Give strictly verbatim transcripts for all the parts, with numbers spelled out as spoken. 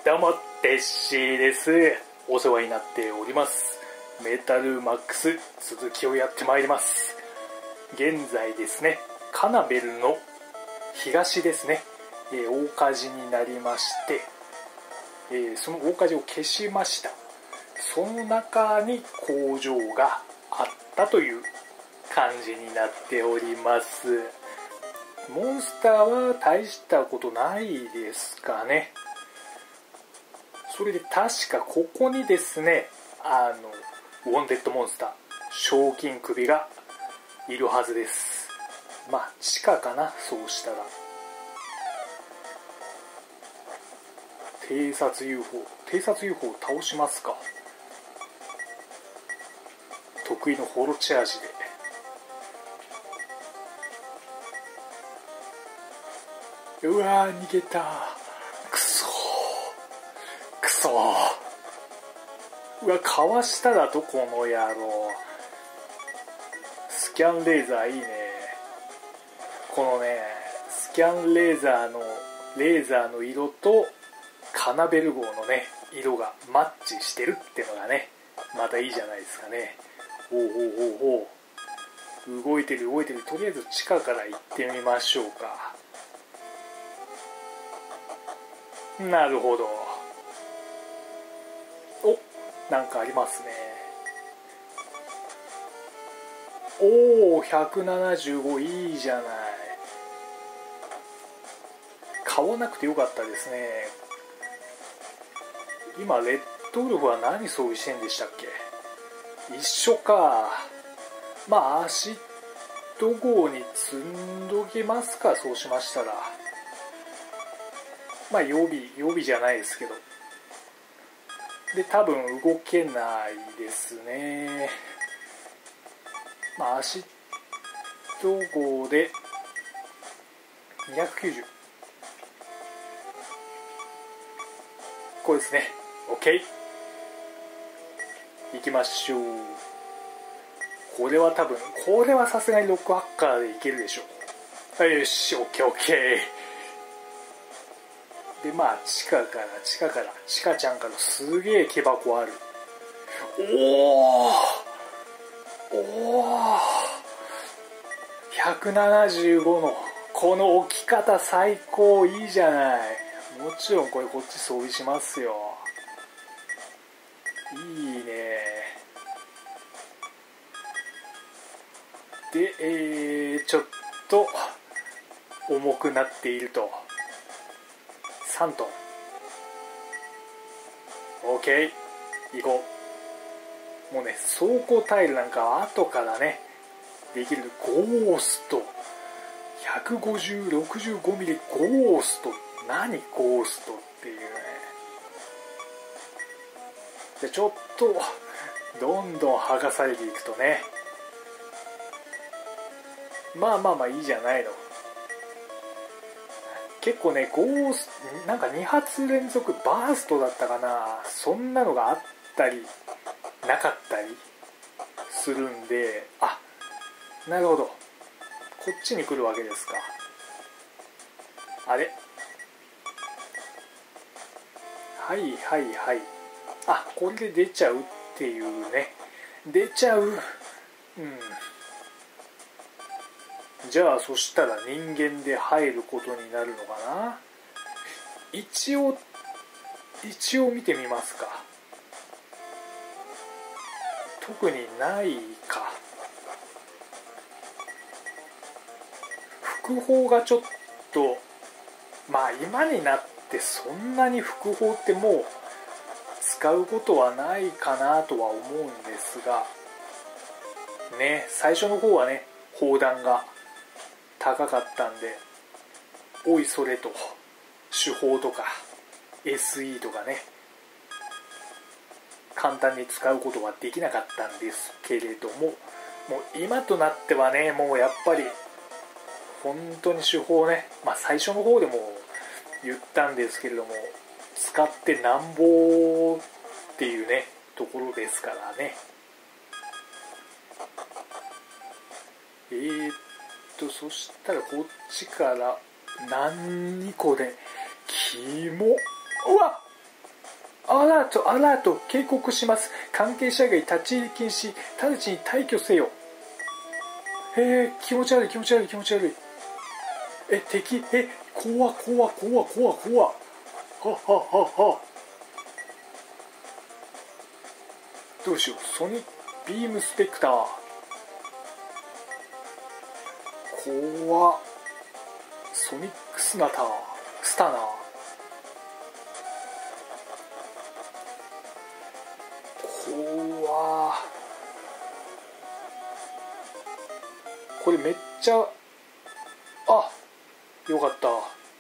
どうもテッシーです。お世話になっております。メタルマックス続きをやってまいります。現在ですね、カナベルの東ですね、えー、大火事になりまして、えー、その大火事を消しました。その中に工場があったという感じになっております。モンスターは大したことないですかね。それで確かここにですね、あのウォンテッドモンスター賞金首がいるはずです。まあ地下かな、そうしたら。偵察 ユーフォー 偵察 ユーフォー を倒しますか。得意のホロチャージで。うわー、逃げた。くそくそうわ、かわしただとこの野郎。スキャンレーザーいいね。このねスキャンレーザーのレーザーの色とカナベル号のね色がマッチしてるってのがねまたいいじゃないですかね。おうおうおうおう、動いてる動いてる。とりあえず地下から行ってみましょうか。なるほど。お、なんかありますね。おお、ひゃくななじゅうご、いいじゃない。買わなくてよかったですね。今レッドウルフは何装備してんでしたっけ。一緒か。まあアシッド号に積んどきますか。そうしましたらまあ予備予備じゃないですけど、で多分動けないですね。まあアシッド号でにひゃくきゅうじゅう、これですね。 OK、 行きましょう。これは多分これはさすがにロックハッカーでいけるでしょう。よし OKOK。 でまあ地下から地下から地下ちゃんからすげえ木箱ある。おおおお、ひゃくななじゅうごのこの置き方最高。いいじゃない。もちろんこれこっち装備しますよ。いいね。で、えー、ちょっと重くなっていると。さんトン OK、 行こう。もうね走行タイルなんかは後からねできる。ゴースト ひゃくごじゅう、ろくじゅうごミリ ゴースト。何ゴーストっていうね。でちょっとどんどん剥がされていくとね、まあまあまあいいじゃないの。結構ねゴーストなんかに発連続バーストだったかな、そんなのがあったりなかったりするんで、あ、なるほど、こっちに来るわけですか。あれ、はいはいはい、あ、これで出ちゃうっていうね。出ちゃう。うん、じゃあそしたら人間で入ることになるのかな。一応一応見てみますか。特にないか。複法がちょっと、まあ今になってそんなに複法ってもう使うことはないかなとは思うんですがね、最初の方はね砲弾が高かったんで、おいそれと手法とか エスイー とかね簡単に使うことはできなかったんですけれども、もう今となってはねもうやっぱり本当に手法ね、まあ最初の方でも言ったんですけれども使ってなんぼっていうねところですからね。えーっとそしたらこっちから何これキモ、うわっアラートアラート、警告します。関係者外立ち入り禁止、直ちに退去せよ。へえ、気持ち悪い気持ち悪い気持ち悪い。え、敵、え、怖怖怖怖怖はははは。どうしよう。ソニックビームスペクター、怖っ。ソニックスナタースタナー、怖っ。これめっちゃ、あ、よかった。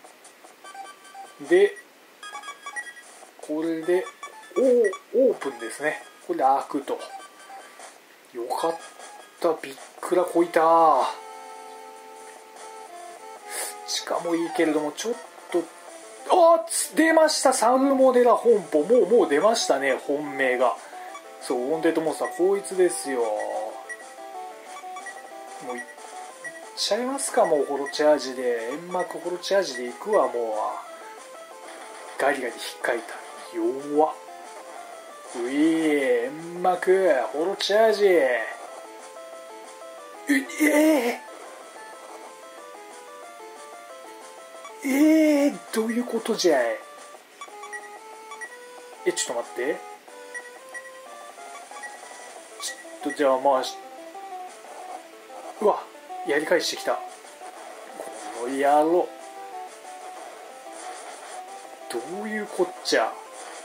でこれでオープンですね。これで開くと。よかった。びっくらこいた。地下もいいけれども、ちょっと、あ、出ました。サルモネラ本舗。もうもう出ましたね、本命が。そう、ウォンテッドモンスター、こいつですよ。もういっちゃいますか。もうホロチャージで、煙幕ホロチャージでいくわ。もうガリガリ引っかいた。弱っ。うい、煙幕ホロチャージ。ええー、えー、どういうことじゃい。え、ちょっと待って。ちょっとじゃあまあ、うわ、やり返してきた。この野郎、どういうこっちゃ。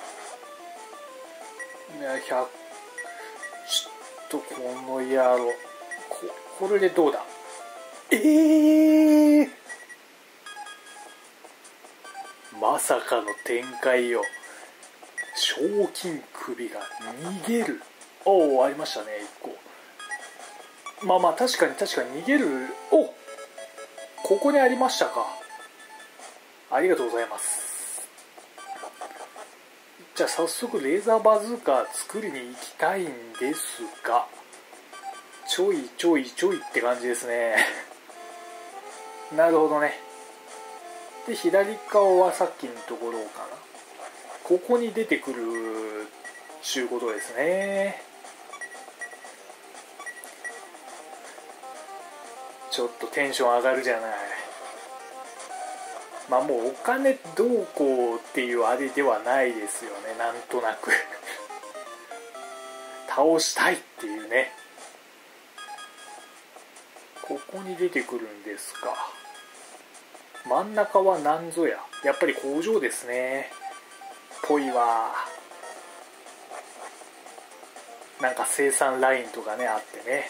ね、ひゃく、ちょっとこの野郎、ここれでどうだ。えー、まさかの展開よ。賞金首が逃げる。おお、ありましたね、いっこ。まあまあ、確かに確かに逃げる。お、ここにありましたか。ありがとうございます。じゃあ早速レーザーバズーカ作りに行きたいんですが、ちょいちょいちょいって感じですね。なるほどね。で、左側はさっきのところかな。ここに出てくるちゅうことですね。ちょっとテンション上がるじゃない。まあもうお金どうこうっていうあれではないですよね。なんとなく倒したいっていうね。ここに出てくるんですか。真ん中は何ぞや。やっぱり工場ですね。ぽいわ。なんか生産ラインとかねあってね。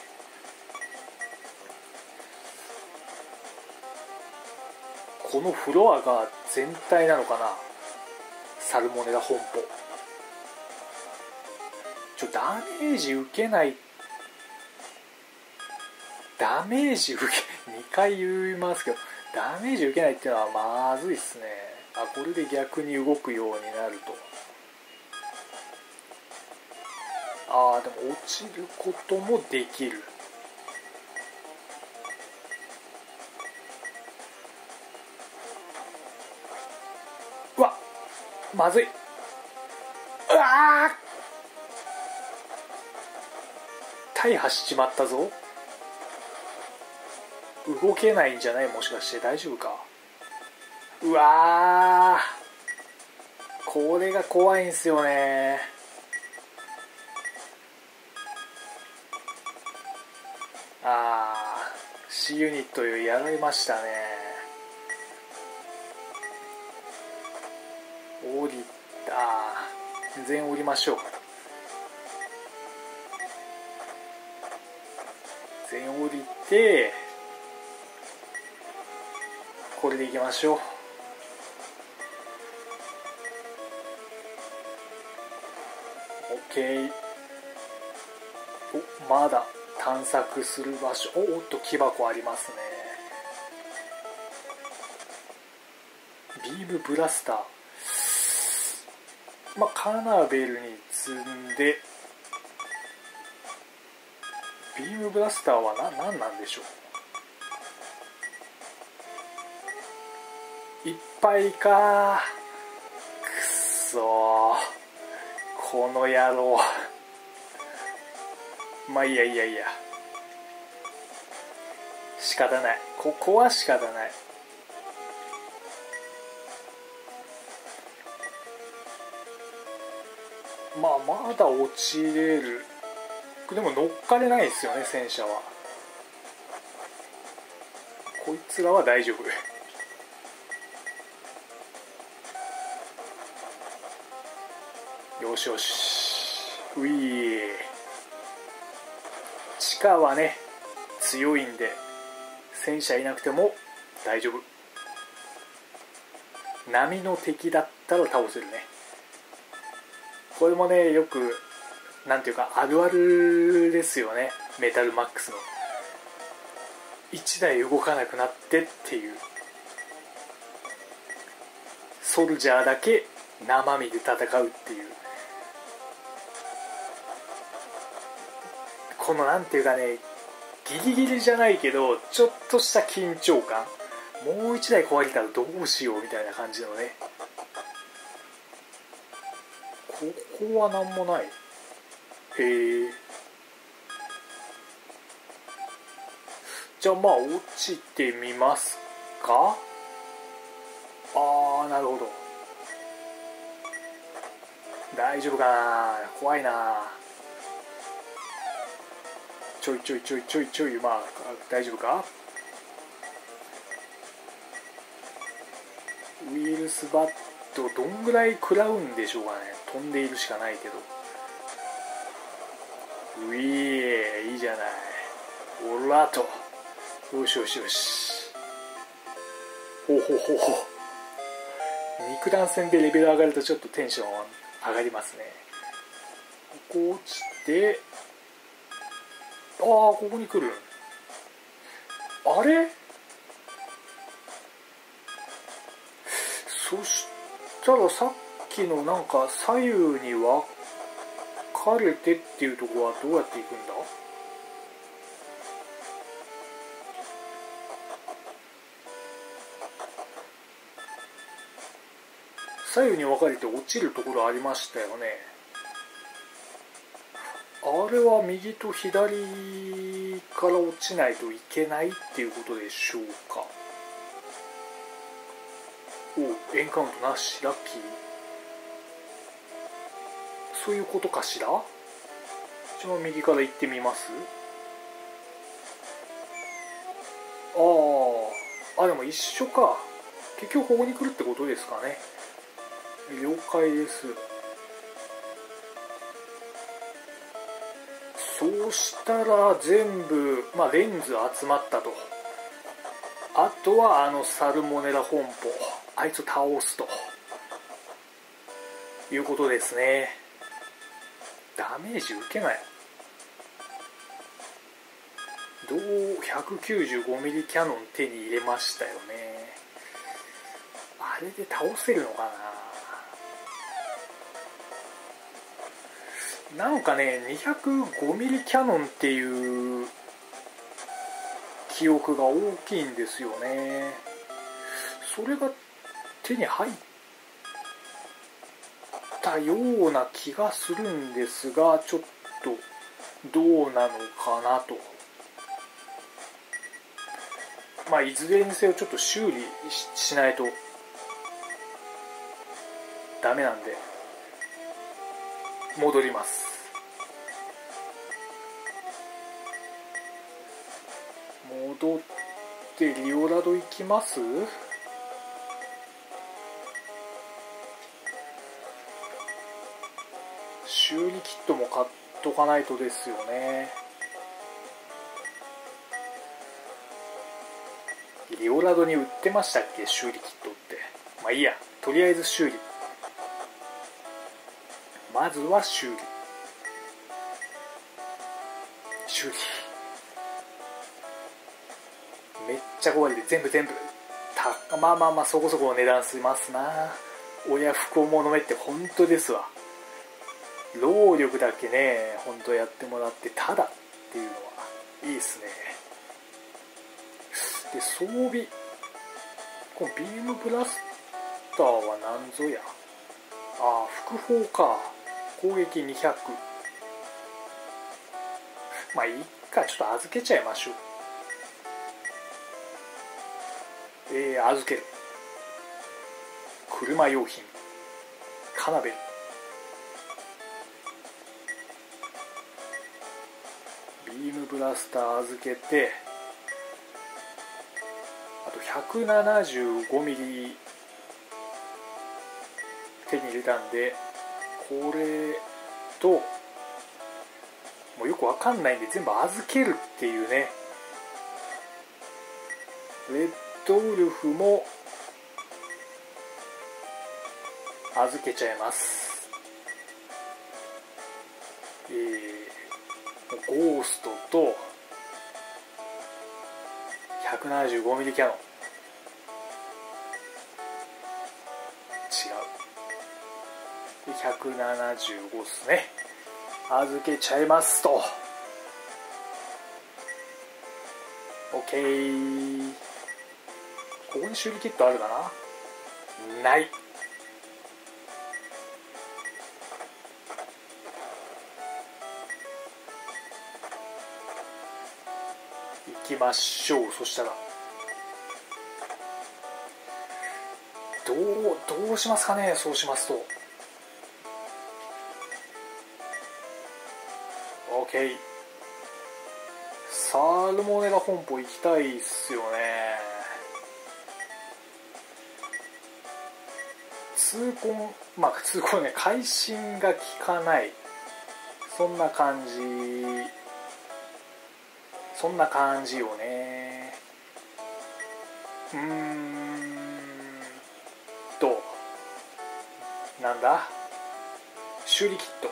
このフロアが全体なのかな。サルモネラ本舗。ちょダメージ受けない。ダメージ受けにかい言いますけど、ダメージ受けないっていうのはまずいっすね。あ、これで逆に動くようになると。ああ、でも落ちることもできる。うわ、まずい。うわー、大破しちまったぞ。動けないんじゃない？もしかして大丈夫か。うわー、これが怖いんすよね。あー、C ユニットやられましたね。降りた。全員降りましょう。全員降りて、これでいきましょう。OK。お、まだ探索する場所。おっと、木箱ありますね。ビームブラスター。まあ、カナベルに積んで、ビームブラスターは何なんなんでしょう。いっぱいか。くそー。 この野郎。まあいいやいいやいいや、仕方ない、ここは仕方ない。まあまだ落ちれる。でも乗っかれないですよね、戦車は。こいつらは大丈夫。よしよし、ういー。地下はね強いんで戦車いなくても大丈夫。波の敵だったら倒せるね。これもねよくなんていうかあるあるですよね、メタルマックスの。いちだい動かなくなってっていう。ソルジャーだけ生身で戦うっていう、このなんていうかね、ギリギリじゃないけどちょっとした緊張感。もう一台壊れたらどうしようみたいな感じのね。ここはなんもない。へえ。じゃあまあ落ちてみますか。ああなるほど、大丈夫かな、怖いな。ちょいちょいちょいちょいちょい、まあ大丈夫か。ウイルスバットどんぐらい食らうんでしょうかね。飛んでいるしかないけど。ういー、いいじゃない。オラと。よしよしよし。ほうほうほうほう。肉弾戦でレベル上がるとちょっとテンション上がりますね。ここ落ちて、ああここに来る。あれ、そしたらさっきのなんか左右に分かれてっていうところはどうやっていくんだ。左右に分かれて落ちるところありましたよね。あれは右と左から落ちないといけないっていうことでしょうか。お、エンカウントなし、ラッキー。そういうことかしら。一番右から行ってみます。ああ、あでも一緒か。結局ここに来るってことですかね。了解です。そうしたら全部、まあ、レンズ集まったと。あとはあのサルモネラ本舗、あいつを倒すということですね。ダメージ受けない。どう ひゃくきゅうじゅうごミリ キャノン手に入れましたよね。あれで倒せるのかな。なんかね にひゃくごミリ キャノンっていう記憶が大きいんですよね。それが手に入ったような気がするんですが、ちょっとどうなのかなと。まあいずれにせよちょっと修理 し, しないとダメなんで戻ります。戻ってリオラド行きます。修理キットも買っとかないとですよね。リオラドに売ってましたっけ、修理キットって。まあいいや、とりあえず修理。まずは修理修理めっちゃ怖いで、全部全部た、まあまあまあそこそこお値段しますな。親不孝者めって本当ですわ。労力だけね本当やってもらってただっていうのはいいですね。で装備、このビームブラスターは何ぞや。ああ複砲か。 攻撃にひゃく。まあいいか、ちょっと預けちゃいましょう。えー、預ける。車用品カナベル。ビームブラスター預けて、あと ひゃくななじゅうごミリ 手に入れたんで、これともうよくわかんないんで全部預けるっていうね。レッドウルフも預けちゃいます。えー、ゴーストと ひゃくななじゅうごミリ キャノン。違う。ひゃくななじゅうごですね。預けちゃいますと。 OK。 ここに修理キットあるかな。ない。行きましょう。そしたらどうどうしますかね。そうしますと OK。 サルモネラ本舗行きたいっすよね。痛恨、まあ痛恨ね、会心が効かない、そんな感じ、そんな感じよね。うーんとなんだ、修理キット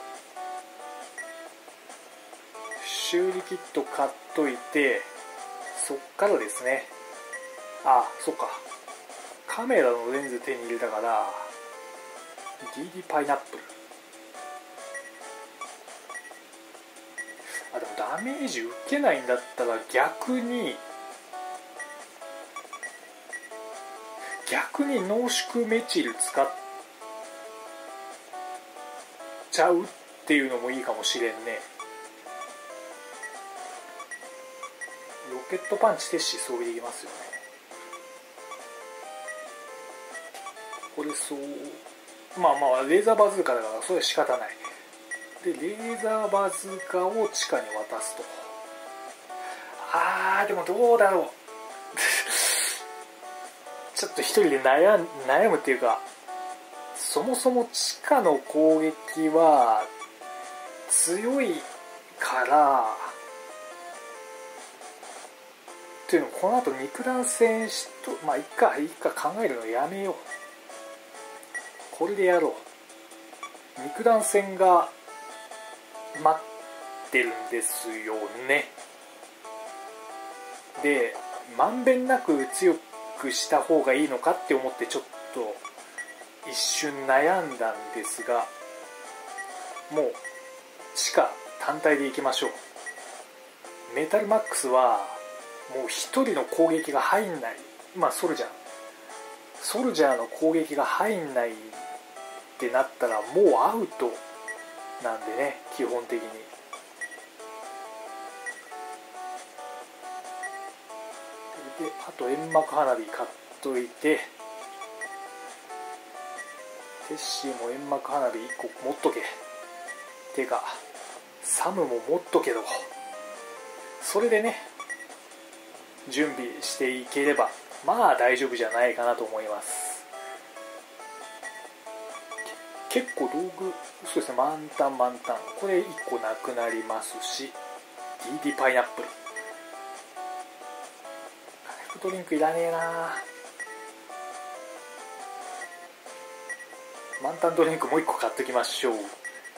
修理キット買っといて、そっからですね。あ、そっか、カメラのレンズ手に入れたから ディーディー パイナップル。あ、でもダメージ受けないんだったら逆に逆に濃縮メチル使っちゃうっていうのもいいかもしれんね。ロケットパンチテッシ装備できますよね。これそう、まあまあレーザーバズーカだからそれは仕方ない。でレーザーバズーカを地下に渡すと。あーでもどうだろうちょっと一人で悩む、悩むっていうか、そもそも地下の攻撃は強いからっていうのも、この後肉弾戦しと、まあいっかいっか考えるのやめよう。これでやろう。肉弾戦が待ってるんですよね。でまんべんなく強くした方がいいのかって思ってちょっと一瞬悩んだんですが、もう地下単体でいきましょう。メタルマックスはもう一人の攻撃が入んない、まあソルジャーソルジャーの攻撃が入んないってなったらもうアウトなんでね、基本的に。であと煙幕花火買っといて、テッシーも煙幕花火いっこ持っとけ。てかサムも持っとけど、それでね準備していければまあ大丈夫じゃないかなと思います。結構道具、そうですね、満タン満タン、これいっこなくなりますし、 ディーディー パイナップル、回復ドリンクいらねえな。満タンドリンクもういっこ買っときましょう。違う、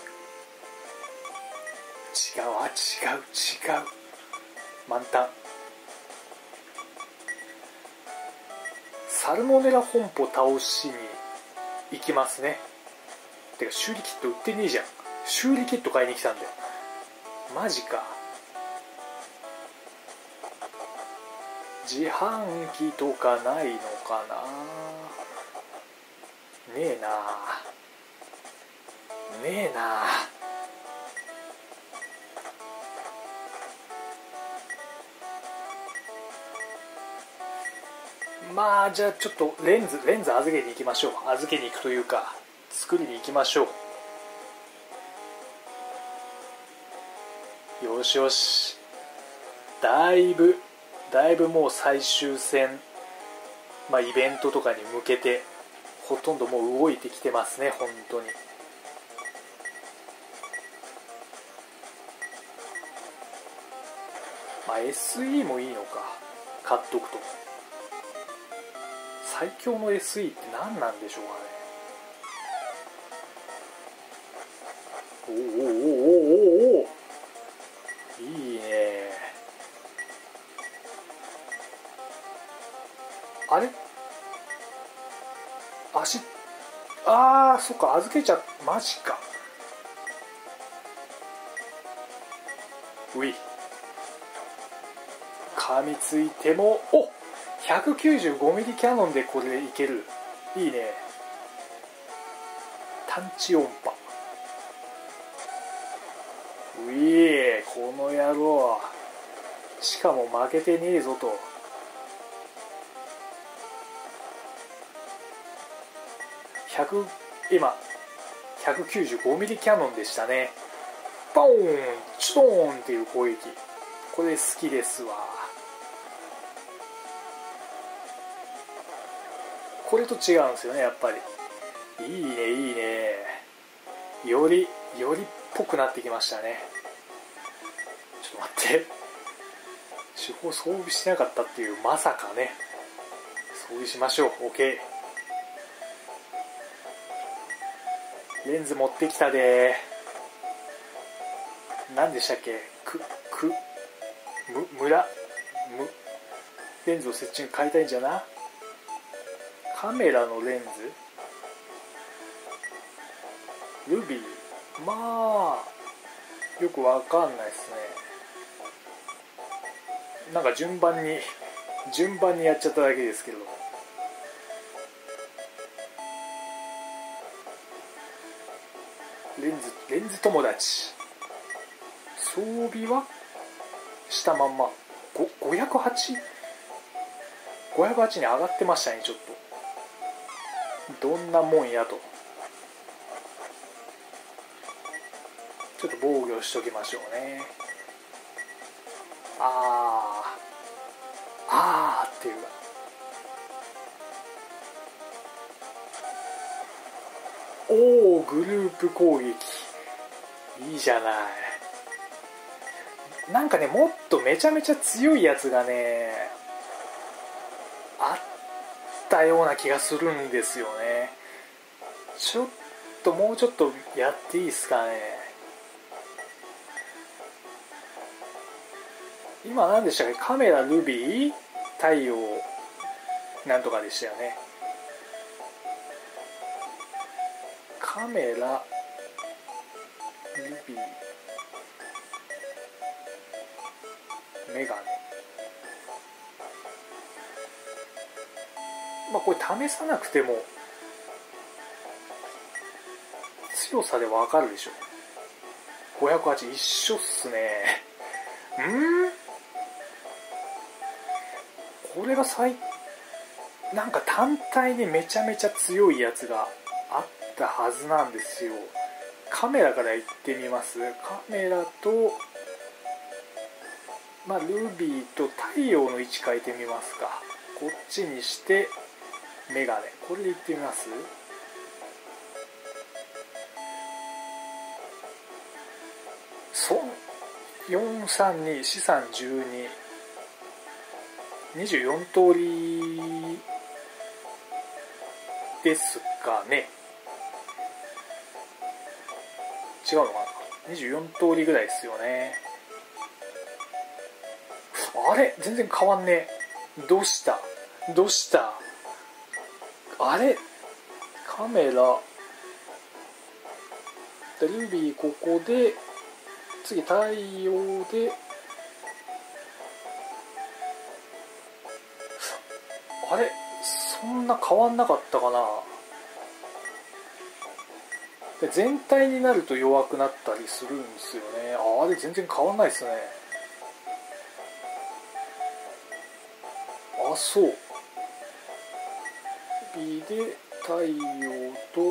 あ、違う違う、満タン。サルモネラ本舗倒しに行きますね。てか修理キット売ってねえじゃん。修理キット買いに来たんだよ。マジか。自販機とかないのかな。ねえな。 ねえな。まあじゃあちょっとレンズレンズ預けに行きましょう。預けに行くというか作りに行きましょう。よしよし。だいぶだいぶもう最終戦、まあ、イベントとかに向けてほとんどもう動いてきてますね。本当にまあ エスイー もいいのか。買っとくと。最強の エスイー って何なんでしょうかね。おおおおおおお、いいね。あれ足、ああそっか、預けちゃ、マジか。うい、噛みついても、お ひゃくきゅうじゅうごミリ キャノンでこれでいける。いいね。探知音波。うい、この野郎。しかも負けてねえぞと。ひゃく今 ひゃくきゅうじゅうごミリ キャノンでしたね。ポーンチューンっていう攻撃、これ好きですわ。これと違うんですよね、やっぱり。いいねいいね。よりよりっぽくなってきましたね。ちょっと待って、手法装備してなかったっていう、まさかね。装備しましょう。 OK。 レンズ持ってきたで。何でしたっけ、くくむ村むレンズを設置に変えたいんじゃな。カメラのレンズルビー、まあよくわかんないですね。なんか順番に順番にやっちゃっただけですけれども。レンズレンズ友達、装備はしたまんま。ごひゃくはち ごひゃくはちに上がってましたね。ちょっとどんなもんやと。ちょっと防御しときましょうね。あーあーっていうか、おおグループ攻撃いいじゃない。なんかね、もっとめちゃめちゃ強いやつがねあったような気がするんですよね。ちょっともうちょっとやっていいですかね。今何でしたっけ、カメラルビー太陽なんとかでしたよね。カメラルビーメガネ、まあこれ試さなくても強さでわかるでしょ。ごひゃくはち一緒っすね。うんこれが最なんか単体でめちゃめちゃ強いやつがあったはずなんですよ。カメラからいってみます。カメラとまあルビーと太陽の位置変えてみますか。こっちにしてメガネ、これでいってみます。損よんさんに資産じゅうに、にじゅうよん通りですかね。違うのかな、にじゅうよん通りぐらいですよね。あれ全然変わんねえ。どうしたどうしたあれカメラルビーここで、次太陽で、あれそんな変わんなかったかな。 で全体になると弱くなったりするんですよね。ああれ全然変わんないですね。あ、そうビデ対応と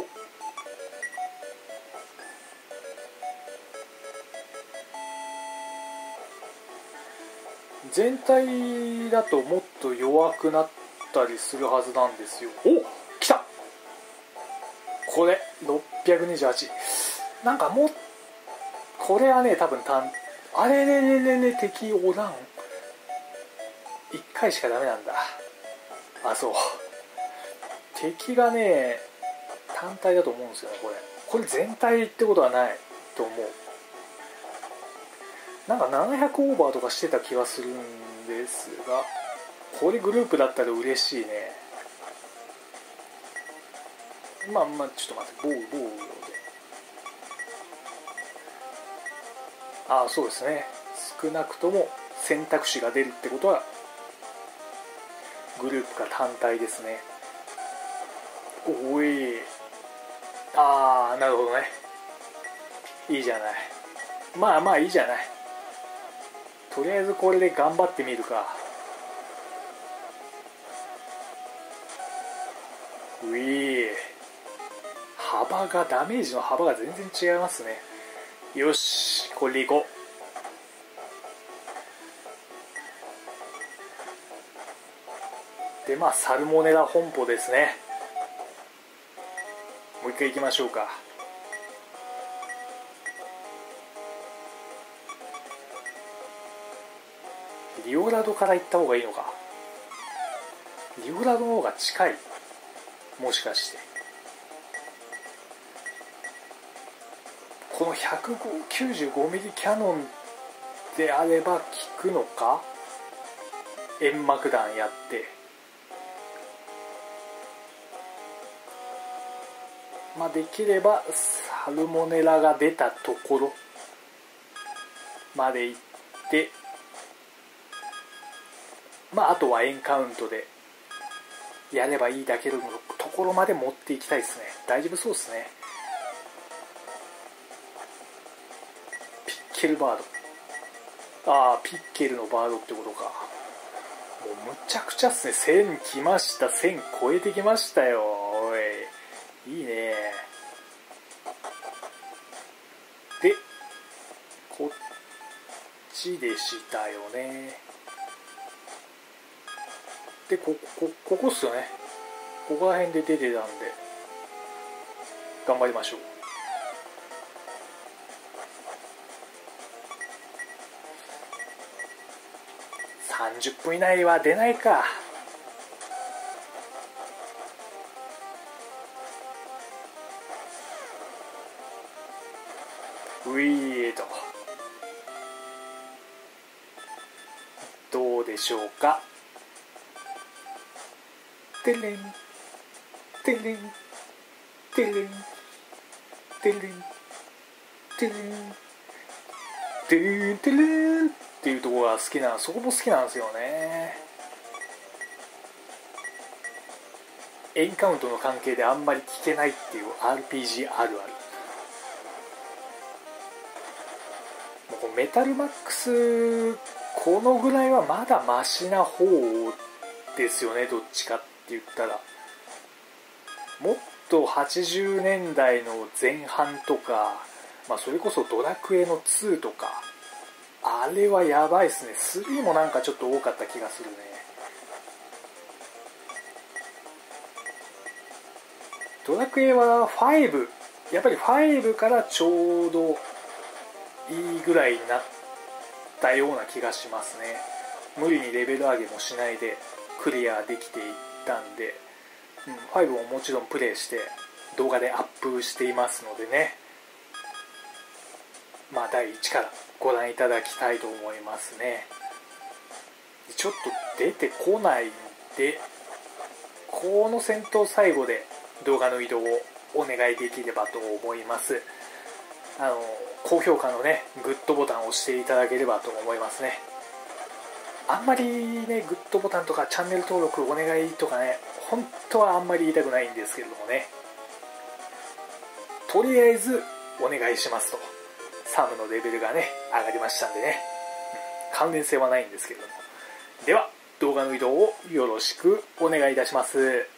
全体だともっと弱くなったりするはずなんですよ。お、来た。これろっぴゃくにじゅうはち。なんかもうこれはね多分単あれれれれれ敵おらん。いっかいしかダメなんだ。あ、そう敵がね単体だと思うんですよね。これこれ全体ってことはないと思う。なんかななひゃくオーバーとかしてた気がするんですが、これグループだったら嬉しいね。まあまあちょっと待って、ボーボーで、ああそうですね、少なくとも選択肢が出るってことはグループが単体ですね。おい、ああなるほどね、いいじゃない。まあまあいいじゃない。とりあえずこれで頑張ってみるか。うぃ、幅がダメージの幅が全然違いますね。よし、これでいこう。でまあサルモネラ本舗ですね。もう一回いきましょうか。リオラドから行った方がいいのか。リオラドの方が近い、もしかして。この ひゃくきゅうじゅうごミリ キャノンであれば効くのか。煙幕弾やってまあできればサルモネラが出たところまで行って、まああとはエンカウントでやればいいだけのところまで持っていきたいですね。大丈夫そうですね。ピッケルバード、ああピッケルのバードってことか。もうむちゃくちゃっすね。せん来ました。せん超えてきましたよ。おいいいね。でこっちでしたよね。でここここっすよね。ここら辺で出てたんで頑張りましょう。さんじゅっぷん以内は出ないか。ウィーとどうでしょうか。てれんてれんてれんてれんてれんてれんてれんっていうところが好きな、そこも好きなんですよね。エンカウントの関係であんまり聞けないっていう アールピージー あるある。もうこのメタルマックスこのぐらいはまだマシな方ですよね。どっちかって言ったらもっとはちじゅうねんだいの前半とか、まあ、それこそドラクエのツーとかあれはやばいっすね。スリーもなんかちょっと多かった気がするね。ドラクエはファイブ、やっぱりファイブからちょうどいいぐらいになったような気がしますね。無理にレベル上げもしないでクリアできていったんで、うん、ファイブももちろんプレイして動画でアップしていますのでね、まあだいいちからご覧いただきたいと思いますね。ちょっと出てこないんで、この戦闘最後で動画の移動をお願いできればと思います。あの高評価のねグッドボタンを押していただければと思いますね。あんまりねグッドボタンとかチャンネル登録お願いとかね、本当はあんまり言いたくないんですけれどもね、 とりあえずお願いしますと。サムのレベルがね上がりましたんでね、うん、関連性はないんですけれども。では動画の移動をよろしくお願いいたします。